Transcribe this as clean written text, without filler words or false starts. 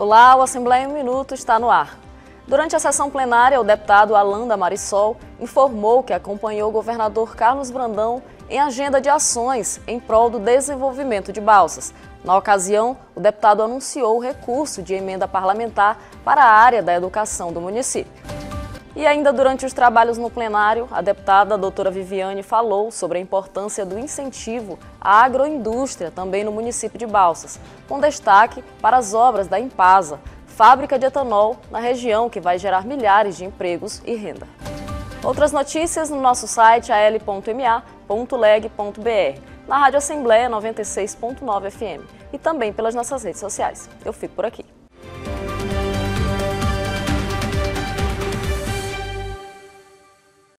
Olá, o Assembleia em 1 Minuto está no ar. Durante a sessão plenária, o deputado Alan da Marisol informou que acompanhou o governador Carlos Brandão em agenda de ações em prol do desenvolvimento de Balsas. Na ocasião, o deputado anunciou o recurso de emenda parlamentar para a área da educação do município. E ainda durante os trabalhos no plenário, a deputada doutora Viviane falou sobre a importância do incentivo à agroindústria também no município de Balsas, com destaque para as obras da Impasa, fábrica de etanol na região que vai gerar milhares de empregos e renda. Outras notícias no nosso site al.ma.leg.br, na Rádio Assembleia 96.9 FM e também pelas nossas redes sociais. Eu fico por aqui.